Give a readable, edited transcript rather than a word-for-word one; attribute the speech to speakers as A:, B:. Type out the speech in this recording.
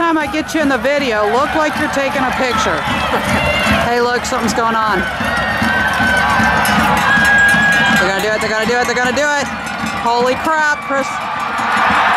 A: time I get you in the video, look like you're taking a picture. Hey, look, something's going on. They're gonna do it, they're gonna do it, they're gonna do it. Holy crap, Chris.